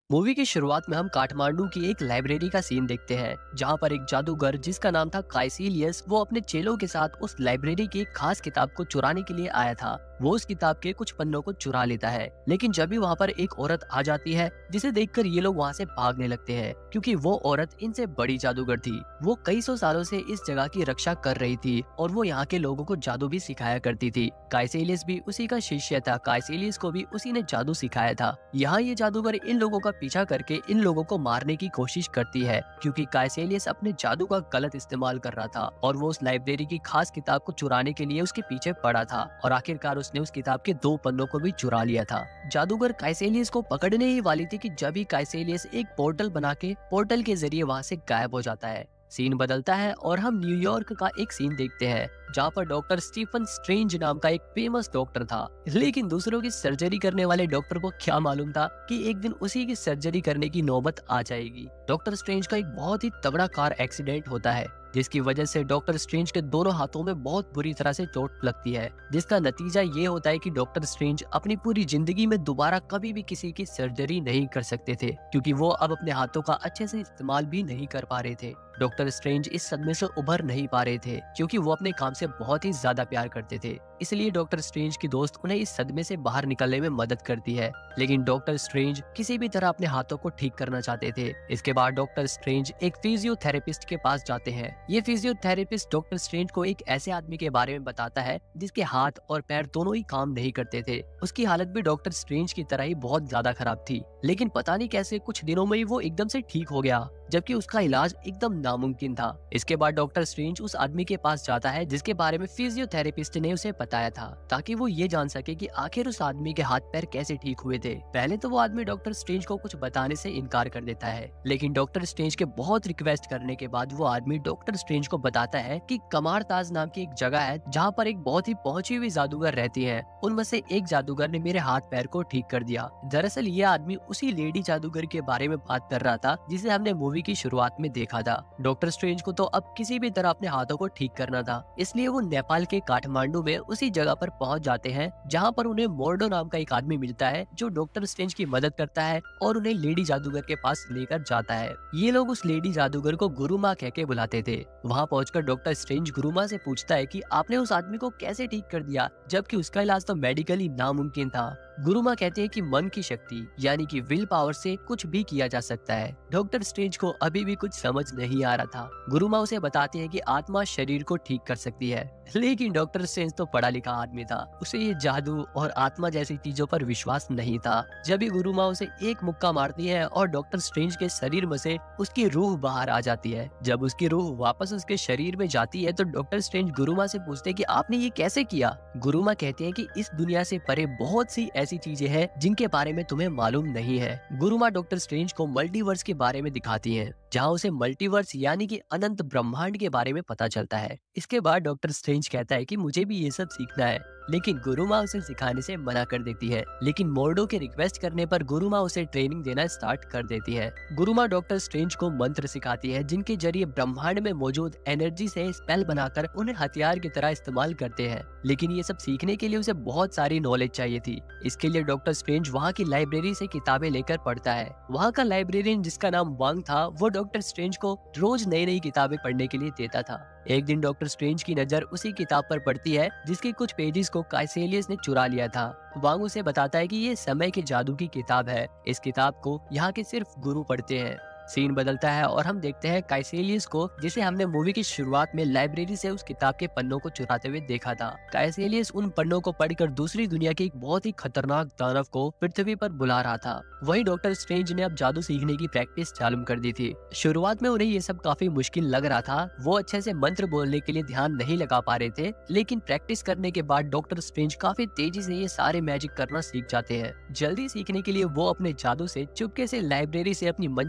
Movie की शुरुआत में हम काठमांडू की एक लाइब्रेरी का सीन देखते हैं, जहां पर एक जादूगर जिसका नाम था काइसिलियस, वो अपने चेलों के साथ उस लाइब्रेरी की एक खास किताब को चुराने के लिए आया था। वो उस किताब के कुछ पन्नों को चुरा लेता है, लेकिन जब भी वहां पर एक औरत आ जाती है, जिसे देखकर ये लोग वहां से भागने लगते हैं, क्योंकि वो औरत इनसे बड़ी जादूगर थी। वो कई सौ सालों से इस जगह की रक्षा कर रही थी और वो यहाँ के लोगों को जादू भी सिखाया करती थी। काइसिलियस भी उसी का शिष्य था। काइसिलियस को भी उसी ने जादू सिखाया था। यहाँ ये जादूगर इन लोगों का पीछा करके इन लोगों को मारने की कोशिश करती है, क्योंकि काइसेलियस अपने जादू का गलत इस्तेमाल कर रहा था और वो उस लाइब्रेरी की खास किताब को चुराने के लिए उसके पीछे पड़ा था और आखिरकार उसने उस किताब के 2 पन्नों को भी चुरा लिया था। जादूगर काइसेलियस को पकड़ने ही वाली थी कि जब ही काइसेलियस एक पोर्टल बना के पोर्टल के जरिए वहाँ से गायब हो जाता है। सीन बदलता है और हम न्यूयॉर्क का एक सीन देखते हैं, जहाँ पर डॉक्टर स्टीफन स्ट्रेंज नाम का एक फेमस डॉक्टर था। लेकिन दूसरों की सर्जरी करने वाले डॉक्टर को क्या मालूम था कि एक दिन उसी की सर्जरी करने की नौबत आ जाएगी। डॉक्टर स्ट्रेंज का एक बहुत ही तगड़ा कार एक्सीडेंट होता है, जिसकी वजह से डॉक्टर स्ट्रेंज के दोनों हाथों में बहुत बुरी तरह से चोट लगती है, जिसका नतीजा ये होता है कि डॉक्टर स्ट्रेंज अपनी पूरी जिंदगी में दोबारा कभी भी किसी की सर्जरी नहीं कर सकते थे, क्योंकि वो अब अपने हाथों का अच्छे से इस्तेमाल भी नहीं कर पा रहे थे। डॉक्टर स्ट्रेंज इस सदमे से उभर नहीं पा रहे थे, क्योंकि वो अपने काम से बहुत ही ज्यादा प्यार करते थे। इसलिए डॉक्टर स्ट्रेंज की दोस्त उन्हें इस सदमे से बाहर निकलने में मदद करती है, लेकिन डॉक्टर स्ट्रेंज किसी भी तरह अपने हाथों को ठीक करना चाहते थे। इसके बाद डॉक्टर स्ट्रेंज एक फिजियोथेरेपिस्ट के पास जाते हैं। ये फिजियोथेरेपिस्ट डॉक्टर स्ट्रेंज को एक ऐसे आदमी के बारे में बताता है जिसके हाथ और पैर दोनों ही काम नहीं करते थे। उसकी हालत भी डॉक्टर स्ट्रेंज की तरह ही बहुत ज्यादा खराब थी, लेकिन पता नहीं कैसे कुछ दिनों में ही वो एकदम से ठीक हो गया, जबकि उसका इलाज एकदम नामुमकिन था। इसके बाद डॉक्टर स्ट्रेंज उस आदमी के पास जाता है जिसके बारे में फिजियोथेरेपिस्ट ने उसे बताया था, ताकि वो ये जान सके कि आखिर उस आदमी के हाथ पैर कैसे ठीक हुए थे। पहले तो वो आदमी डॉक्टर स्ट्रेंज को कुछ बताने से इनकार कर देता है, लेकिन डॉक्टर स्ट्रेंज के बहुत रिक्वेस्ट करने के बाद वो आदमी डॉक्टर स्ट्रेंज को बताता है कि कमारताज नाम की एक जगह है, जहाँ पर एक बहुत ही पहुंची हुई जादूगर रहती है। उनमें से एक जादूगर ने मेरे हाथ पैर को ठीक कर दिया। दरअसल ये आदमी उसी लेडी जादूगर के बारे में बात कर रहा था जिसे हमने मूवी की शुरुआत में देखा था। डॉक्टर स्ट्रेंज को तो अब किसी भी तरह अपने हाथों को ठीक करना था, इसलिए वो नेपाल के काठमांडू में उसी जगह पर पहुंच जाते हैं, जहां पर उन्हें मोर्डो नाम का एक आदमी मिलता है जो डॉक्टर स्ट्रेंज की मदद करता है और उन्हें लेडी जादूगर के पास लेकर जाता है। ये लोग उस लेडी जादूगर को गुरु माँ कह के बुलाते थे। वहाँ पहुंचकर डॉक्टर स्ट्रेंज गुरु माँ से पूछता है कि आपने उस आदमी को कैसे ठीक कर दिया, जबकि उसका इलाज तो मेडिकली नामुमकिन था। गुरु माँ कहते हैं कि मन की शक्ति यानी कि विल पावर से कुछ भी किया जा सकता है। डॉक्टर स्ट्रेंज को अभी भी कुछ समझ नहीं आ रहा था। गुरु माँ उसे बताती है कि आत्मा शरीर को ठीक कर सकती है, लेकिन डॉक्टर स्ट्रेंज तो पढ़ा लिखा आदमी था, उसे ये जादू और आत्मा जैसी चीजों पर विश्वास नहीं था। जब भी गुरु माँ उसे एक मुक्का मारती है और डॉक्टर स्ट्रेंज के शरीर में से उसकी रूह बाहर आ जाती है। जब उसकी रूह वापस उसके शरीर में जाती है तो डॉक्टर स्ट्रेंज गुरु माँ से पूछते हैं कि आपने ये कैसे किया। गुरु माँ कहते हैं कि इस दुनिया से परे बहुत सी ऐसी चीजें हैं जिनके बारे में तुम्हें मालूम नहीं है। गुरु माँ डॉक्टर स्ट्रेंज को मल्टीवर्स के बारे में दिखाती हैं, जहाँ उसे मल्टीवर्स यानी कि अनंत ब्रह्मांड के बारे में पता चलता है। इसके बाद डॉक्टर स्ट्रेंज कहता है कि मुझे भी ये सब सीखना है, लेकिन गुरु माँ उसे सिखाने से मना कर देती है। लेकिन मोर्डो के रिक्वेस्ट करने पर गुरु माँ उसे ट्रेनिंग देना स्टार्ट कर देती है। गुरु माँ डॉक्टर स्ट्रेंज को मंत्र सिखाती है, जिनके जरिए ब्रह्मांड में मौजूद एनर्जी से स्पेल बनाकर उन्हें हथियार की तरह इस्तेमाल करते हैं। लेकिन ये सब सीखने के लिए उसे बहुत सारी नॉलेज चाहिए थी। इसके लिए डॉक्टर स्ट्रेंज वहाँ की लाइब्रेरी से किताबें लेकर पढ़ता है। वहाँ का लाइब्रेरियन, जिसका नाम वांग था, वो डॉक्टर स्ट्रेंज को रोज नई नई किताबें पढ़ने के लिए देता था। एक दिन डॉक्टर स्ट्रेंज की नजर उसी किताब पर पड़ती है जिसके कुछ पेजेस को काइसेलियस ने चुरा लिया था। वांग उसे बताता है कि ये समय के जादू की किताब है। इस किताब को यहाँ के सिर्फ गुरु पढ़ते हैं। सीन बदलता है और हम देखते हैं काइसेलियस को, जिसे हमने मूवी की शुरुआत में लाइब्रेरी से उस किताब के पन्नों को चुराते हुए देखा था। काइसेलियस उन पन्नों को पढ़कर दूसरी दुनिया के एक बहुत ही खतरनाक दानव को पृथ्वी पर बुला रहा था। वहीं डॉक्टर स्ट्रेंज ने अब जादू सीखने की प्रैक्टिस चालू कर दी थी। शुरुआत में उन्हें ये सब काफी मुश्किल लग रहा था। वो अच्छे से मंत्र बोलने के लिए ध्यान नहीं लगा पा रहे थे, लेकिन प्रैक्टिस करने के बाद डॉक्टर स्ट्रेंज काफी तेजी से ये सारे मैजिक करना सीख जाते हैं। जल्दी सीखने के लिए वो अपने जादू से चुपके से लाइब्रेरी से अपनी मनचाही किताब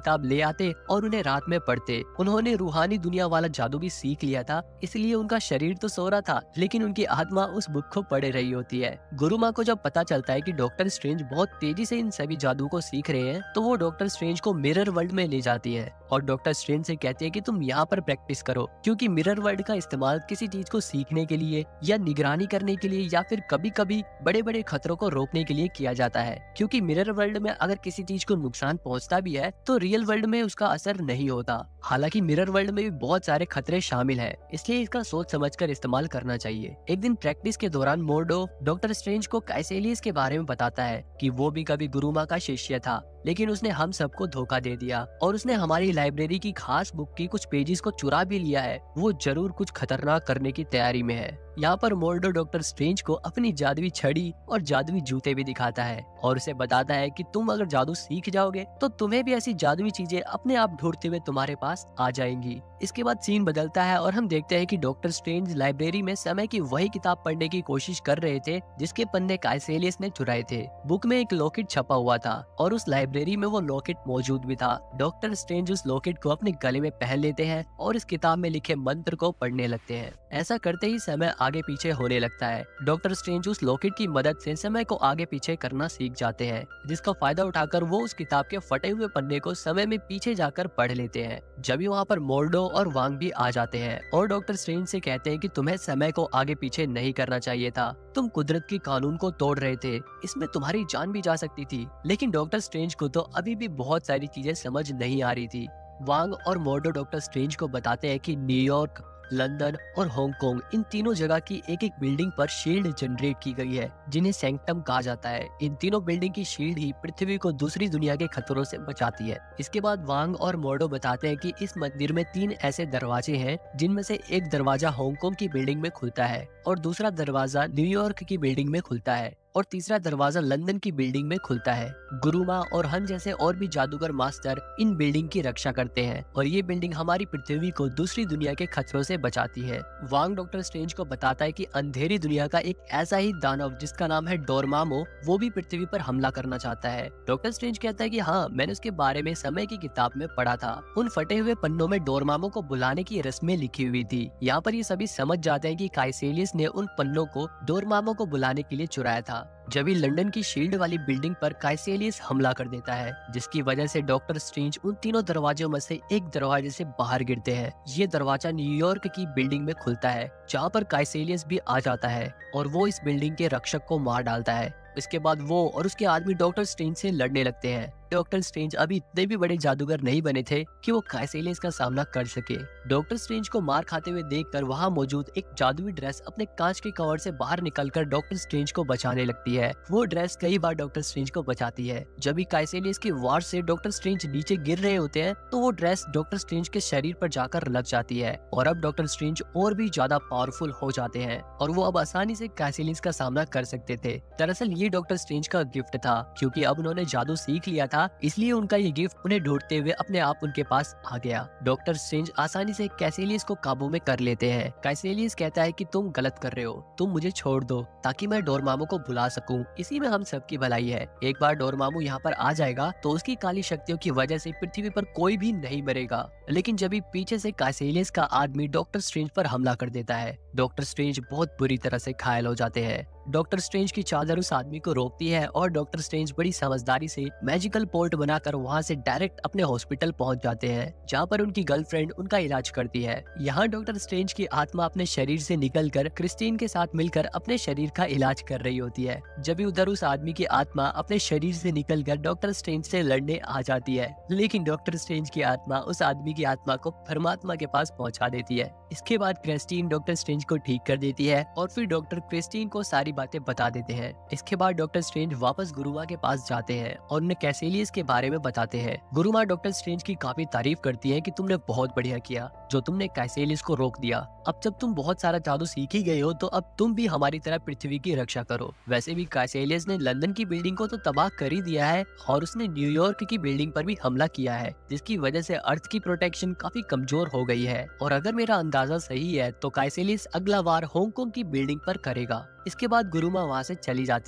किताब ले आते और उन्हें रात में पढ़ते। उन्होंने रूहानी दुनिया वाला जादू भी सीख लिया था, इसलिए उनका शरीर तो सो रहा था लेकिन उनकी आत्मा उस बुक को पढ़ रही होती है। गुरुमा को जब पता चलता है कि डॉक्टर स्ट्रेंज बहुत तेजी से इन सभी जादू को सीख रहे हैं, तो वो डॉक्टर स्ट्रेंज को मिरर वर्ल्ड में ले जाती है और डॉक्टर स्ट्रेंज से कहती है कि तुम यहाँ पर प्रैक्टिस करो, क्योंकि मिरर वर्ल्ड का इस्तेमाल किसी चीज को सीखने के लिए या निगरानी करने के लिए या फिर कभी कभी बड़े बड़े खतरों को रोकने के लिए किया जाता है। क्योंकि मिरर वर्ल्ड में अगर किसी चीज को नुकसान पहुंचता भी है तो रियल वर्ल्ड में उसका असर नहीं होता। हालांकि मिरर वर्ल्ड में भी बहुत सारे खतरे शामिल हैं, इसलिए इसका सोच समझकर इस्तेमाल करना चाहिए। एक दिन प्रैक्टिस के दौरान मोर्डो डॉक्टर स्ट्रेंज को काइसेलियस के बारे में बताता है कि वो भी कभी गुरुमा का शिष्य था, लेकिन उसने हम सबको धोखा दे दिया और उसने हमारी लाइब्रेरी की खास बुक की कुछ पेजेस को चुरा भी लिया है। वो जरूर कुछ खतरनाक करने की तैयारी में है। यहाँ पर मोर्डो डॉक्टर स्ट्रेंज को अपनी जादुई छड़ी और जादुई जूते भी दिखाता है और उसे बताता है कि तुम अगर जादू सीख जाओगे तो तुम्हें भी ऐसी जादुई चीजें अपने आप ढूंढते हुए तुम्हारे पास आ जाएंगी। इसके बाद सीन बदलता है और हम देखते हैं कि डॉक्टर स्ट्रेंज लाइब्रेरी में समय की वही किताब पढ़ने की कोशिश कर रहे थे जिसके पन्ने काइसेलियस ने चुराए थे। बुक में एक लॉकेट छपा हुआ था और उस लाइब्रेरी में वो लॉकेट मौजूद भी था। डॉक्टर स्ट्रेंज उस लॉकेट को अपने गले में पहन लेते हैं और इस किताब में लिखे मंत्र को पढ़ने लगते हैं। ऐसा करते ही समय आगे पीछे होने लगता है। डॉक्टर स्ट्रेंज उस लॉकेट की मदद से समय को आगे पीछे करना सीख जाते हैं, जिसका फायदा उठाकर वो उस किताब के फटे हुए पन्ने को समय में पीछे जाकर पढ़ लेते हैं। जब वहाँ पर मोर्डो और वांग भी आ जाते हैं और डॉक्टर स्ट्रेंज से कहते हैं कि तुम्हें समय को आगे पीछे नहीं करना चाहिए था, तुम कुदरत के कानून को तोड़ रहे थे, इसमें तुम्हारी जान भी जा सकती थी। लेकिन डॉक्टर स्ट्रेंज को तो अभी भी बहुत सारी चीजें समझ नहीं आ रही थी। वांग और मोर्डो डॉक्टर स्ट्रेंज को बताते हैं कि न्यूयॉर्क, लंदन और हांगकांग इन तीनों जगह की एक एक बिल्डिंग पर शील्ड जनरेट की गई है जिन्हें सैंक्टम कहा जाता है। इन तीनों बिल्डिंग की शील्ड ही पृथ्वी को दूसरी दुनिया के खतरों से बचाती है। इसके बाद वांग और मोर्डो बताते हैं कि इस मंदिर में 3 ऐसे दरवाजे हैं जिनमें से एक दरवाजा हांगकांग की बिल्डिंग में खुलता है और दूसरा दरवाजा न्यूयॉर्क की बिल्डिंग में खुलता है और तीसरा दरवाजा लंदन की बिल्डिंग में खुलता है। गुरुमा और हन जैसे और भी जादूगर मास्टर इन बिल्डिंग की रक्षा करते हैं और ये बिल्डिंग हमारी पृथ्वी को दूसरी दुनिया के खतरों से बचाती है। वांग डॉक्टर स्ट्रेंज को बताता है कि अंधेरी दुनिया का एक ऐसा ही दानव जिसका नाम है डोरमामो, वो भी पृथ्वी पर हमला करना चाहता है। डॉक्टर स्ट्रेंज कहता है कि हाँ, मैंने उसके बारे में समय की किताब में पढ़ा था। उन फटे हुए पन्नों में डोरमामो को बुलाने की रस्में लिखी हुई थी। यहाँ पर ये सभी समझ जाते हैं कि काइसेलियस ने उन पन्नों को डोरमामो को बुलाने के लिए चुराया था। जब ही लंदन की शील्ड वाली बिल्डिंग पर काइसेलियस हमला कर देता है, जिसकी वजह से डॉक्टर स्ट्रेंज उन तीनों दरवाजों में से एक दरवाजे से बाहर गिरते हैं। ये दरवाजा न्यूयॉर्क की बिल्डिंग में खुलता है जहाँ पर काइसेलियस भी आ जाता है और वो इस बिल्डिंग के रक्षक को मार डालता है। इसके बाद वो और उसके आदमी डॉक्टर स्ट्रेंज से लड़ने लगते हैं। डॉक्टर स्ट्रेंज अभी इतने भी बड़े जादूगर नहीं बने थे कि वो काइसेलियस का सामना कर सके। डॉक्टर स्ट्रेंज को मार खाते हुए देखकर वहाँ मौजूद एक जादुई ड्रेस अपने कांच के कवर से बाहर निकलकर डॉक्टर स्ट्रेंज को बचाने लगती है। वो ड्रेस कई बार डॉक्टर स्ट्रेंज को बचाती है। जब भी काइसेलियस की वार से डॉक्टर स्ट्रेंज नीचे गिर रहे होते हैं तो वो ड्रेस डॉक्टर स्ट्रेंज के शरीर पर जाकर लग जाती है और अब डॉक्टर स्ट्रेंज और भी ज्यादा पावरफुल हो जाते हैं और वो अब आसानी से काइसेलियस का सामना कर सकते थे। दरअसल ये डॉक्टर स्ट्रेंज का गिफ्ट था, क्योंकि अब उन्होंने जादू सीख लिया था, इसलिए उनका ये गिफ्ट उन्हें ढूंढते हुए अपने आप उनके पास आ गया। डॉक्टर स्ट्रेंज आसानी से काइसेलियस को काबू में कर लेते हैं। काइसेलियस कहता है कि तुम गलत कर रहे हो, तुम मुझे छोड़ दो ताकि मैं डोरमामो को बुला सकूं, इसी में हम सबकी भलाई है। एक बार डोरमामो यहाँ पर आ जाएगा तो उसकी काली शक्तियों की वजह से पृथ्वी पर कोई भी नहीं मरेगा। लेकिन जब भी पीछे से काइसेलियस का आदमी डॉक्टर स्ट्रेंज पर हमला कर देता है, डॉक्टर स्ट्रेंज बहुत बुरी तरह से घायल हो जाते हैं। डॉक्टर स्ट्रेंज की चादर उस आदमी को रोकती है और डॉक्टर स्ट्रेंज बड़ी समझदारी से मैजिकल पोर्ट बनाकर वहाँ से डायरेक्ट अपने हॉस्पिटल पहुँच जाते हैं, जहाँ पर उनकी गर्लफ्रेंड उनका इलाज करती है। यहाँ डॉक्टर स्ट्रेंज की आत्मा अपने शरीर से निकलकर क्रिस्टीन के साथ मिलकर अपने शरीर का इलाज कर रही होती है। जब भी उधर उस आदमी की आत्मा अपने शरीर से निकलकर डॉक्टर स्ट्रेंज से लड़ने आ जाती है, लेकिन डॉक्टर स्ट्रेंज की आत्मा उस आदमी की आत्मा को परमात्मा के पास पहुँचा देती है। इसके बाद क्रिस्टीन डॉक्टर स्ट्रेंज को ठीक कर देती है और फिर डॉक्टर क्रिस्टीन को सारी बातें बता देते हैं। इसके बाद डॉक्टर स्ट्रेंज वापस गुरुमा के पास जाते हैं और उन्हें काइसेलियस के बारे में बताते हैं। गुरुमा डॉक्टर स्ट्रेंज की काफी तारीफ करती है कि तुमने बहुत बढ़िया किया जो तुमने काइसेलियस को रोक दिया। अब जब तुम बहुत सारा जादू सीख ही गए हो तो अब तुम भी हमारी तरह पृथ्वी की रक्षा करो। वैसे भी काइसेलियस ने लंदन की बिल्डिंग को तो तबाह कर ही दिया है और उसने न्यूयॉर्क की बिल्डिंग पर भी हमला किया है, जिसकी वजह से अर्थ की प्रोटेक्शन काफी कमजोर हो गई है। और अगर मेरा अंदाजा सही है तो काइसेलियस अगला वार हांगकांग की बिल्डिंग पर करेगा। इसके बाद गुरुमा वहाँ से चली जाती है।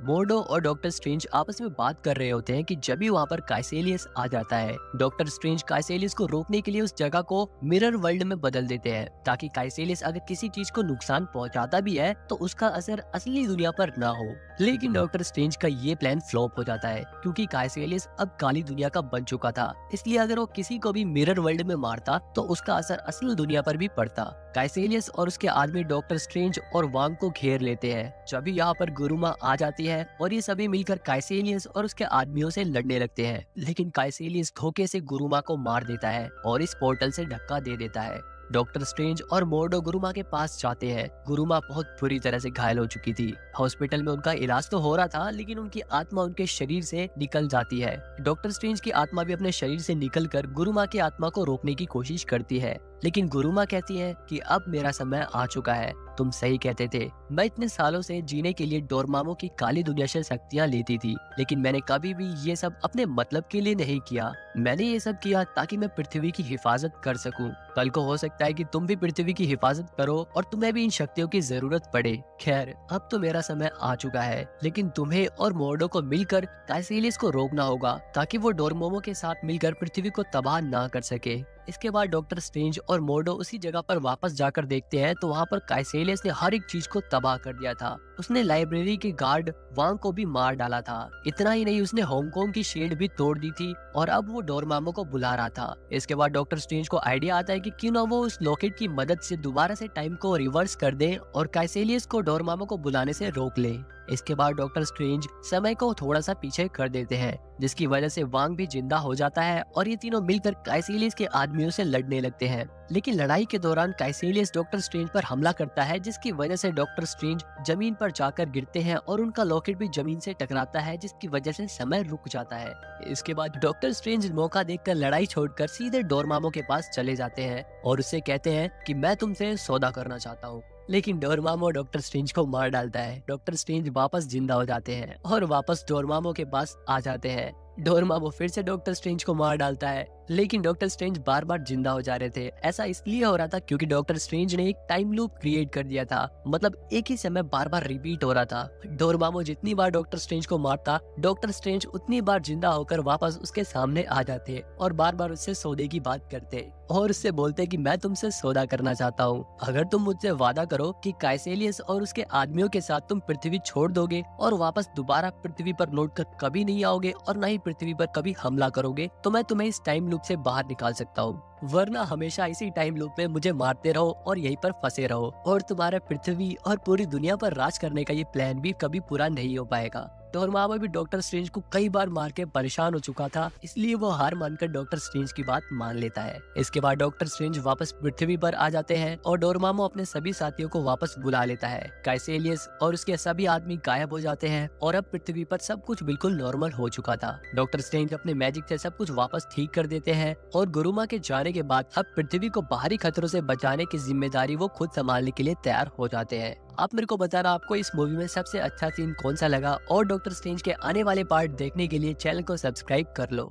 मोर्डो और डॉक्टर स्ट्रेंज आपस में बात कर रहे होते हैं कि जब भी वहाँ पर काइसेलियस आ जाता है, डॉक्टर स्ट्रेंज काइसेलियस को रोकने के लिए उस जगह को मिरर वर्ल्ड में बदल देते हैं, ताकि काइसेलियस अगर किसी चीज को नुकसान पहुंचाता भी है तो उसका असर असली दुनिया पर ना हो। लेकिन डॉक्टर स्ट्रेंज का ये प्लान फ्लॉप हो जाता है, क्योंकि काइसेलियस अब काली दुनिया का बन चुका था। इसलिए अगर वो किसी को भी मिरर वर्ल्ड में मारता तो उसका असर असल दुनिया पर भी पड़ता। काइसेलियस और उसके आदमी डॉक्टर स्ट्रेंज और वांग को घेर लेते हैं। जब यहाँ पर गुरुमा आ जाती है और ये सभी मिलकर काइसेलियस और उसके आदमियों से लड़ने लगते हैं, लेकिन काइसेलियस धोखे से गुरुमा को मार देता है और इस पोर्टल से धक्का दे देता है। डॉक्टर स्ट्रेंज और मोर्डो गुरुमा के पास जाते हैं। गुरुमा बहुत बुरी तरह से घायल हो चुकी थी। हॉस्पिटल में उनका इलाज तो हो रहा था, लेकिन उनकी आत्मा उनके शरीर से निकल जाती है। डॉक्टर स्ट्रेंज की आत्मा भी अपने शरीर से निकलकर गुरुमा की आत्मा को रोकने की कोशिश करती है, लेकिन गुरुमा कहती है कि अब मेरा समय आ चुका है। तुम सही कहते थे, मैं इतने सालों से जीने के लिए डोरमामो की काली दुनिया से शक्तियाँ लेती थी, लेकिन मैंने कभी भी ये सब अपने मतलब के लिए नहीं किया। मैंने ये सब किया ताकि मैं पृथ्वी की हिफाजत कर सकूं। कल को हो सकता है कि तुम भी पृथ्वी की हिफाजत करो और तुम्हें भी इन शक्तियों की जरूरत पड़े। खैर, अब तो मेरा समय आ चुका है, लेकिन तुम्हें और मोर्डो को मिलकर काइसेलियस को रोकना होगा, ताकि वो डोरमामो के साथ मिलकर पृथ्वी को तबाह ना कर सके। इसके बाद डॉक्टर स्ट्रेंज और मोर्डो उसी जगह पर वापस जाकर देखते हैं तो वहाँ पर काइसेलियस ने हर एक चीज को तबाह कर दिया था। उसने लाइब्रेरी के गार्ड वांग को भी मार डाला था। इतना ही नहीं, उसने हांगकांग की शील्ड भी तोड़ दी थी और अब वो डोरमामो को बुला रहा था। इसके बाद डॉक्टर स्ट्रेंज को आइडिया आता है कि क्यों ना वो उस लॉकेट की मदद से दोबारा से टाइम को रिवर्स कर दे और काइसेलियस को डोरमामो को बुलाने से रोक ले। इसके बाद डॉक्टर स्ट्रेंज समय को थोड़ा सा पीछे कर देते हैं, जिसकी वजह से वांग भी जिंदा हो जाता है और ये तीनों मिलकर काइसेलियस के आदमियों से लड़ने लगते हैं। लेकिन लड़ाई के दौरान काइसेलियस डॉक्टर स्ट्रेंज पर हमला करता है, जिसकी वजह से डॉक्टर स्ट्रेंज जमीन पर जाकर गिरते हैं और उनका लॉकेट भी जमीन से टकराता है, जिसकी वजह से समय रुक जाता है। इसके बाद डॉक्टर स्ट्रेंज मौका देखकर लड़ाई छोड़कर सीधे डोरमामो के पास चले जाते हैं और उससे कहते हैं कि मैं तुमसे सौदा करना चाहता हूँ। लेकिन डोरमामो डॉक्टर स्ट्रेंज को मार डालता है। डॉक्टर स्ट्रेंज वापस जिंदा हो जाते हैं और वापस डोरमामो के पास आ जाते हैं। डोरमामो फिर से डॉक्टर स्ट्रेंज को मार डालता है, लेकिन डॉक्टर स्ट्रेंज बार बार जिंदा हो जा रहे थे। ऐसा इसलिए हो रहा था क्योंकि डॉक्टर स्ट्रेंज ने एक टाइम लूप क्रिएट कर दिया था, मतलब एक ही समय बार बार रिपीट हो रहा था। डोरमामो जितनी बार डॉक्टर स्ट्रेंज को मारता, डॉक्टर स्ट्रेंज उतनी बार जिंदा होकर वापस उसके सामने आ जाते और बार बार उससे सौदे की बात करते और उससे बोलते कि मैं तुमसे सौदा करना चाहता हूँ। अगर तुम मुझसे वादा करो कि काइसेलियस और उसके आदमियों के साथ तुम पृथ्वी छोड़ दोगे और वापस दोबारा पृथ्वी पर लौट कर कभी नहीं आओगे और न ही पृथ्वी पर कभी हमला करोगे, तो मैं तुम्हें इस टाइम लूप से बाहर निकाल सकता हूँ, वरना हमेशा इसी टाइम लूप में मुझे मारते रहो और यहीं पर फंसे रहो और तुम्हारे पृथ्वी और पूरी दुनिया पर राज करने का ये प्लान भी कभी पूरा नहीं हो पाएगा। डोरमामो भी डॉक्टर स्ट्रेंज को कई बार मार के परेशान हो चुका था, इसलिए वो हार मानकर डॉक्टर स्ट्रेंज की बात मान लेता है। इसके बाद डॉक्टर स्ट्रेंज वापस पृथ्वी पर आ जाते हैं और डोरमामो अपने सभी साथियों को वापस बुला लेता है। काइसेलियस और उसके सभी आदमी गायब हो जाते हैं और अब पृथ्वी पर सब कुछ बिल्कुल नॉर्मल हो चुका था। डॉक्टर स्ट्रेंज अपने मैजिक से सब कुछ वापस ठीक कर देते हैं और गुरुमा के जाने के बाद अब पृथ्वी को बाहरी खतरों से बचाने की जिम्मेदारी वो खुद संभालने के लिए तैयार हो जाते हैं। आप मेरे को बताना आपको इस मूवी में सबसे अच्छा सीन कौन सा लगा और डॉक्टर स्ट्रेंज के आने वाले पार्ट देखने के लिए चैनल को सब्सक्राइब कर लो।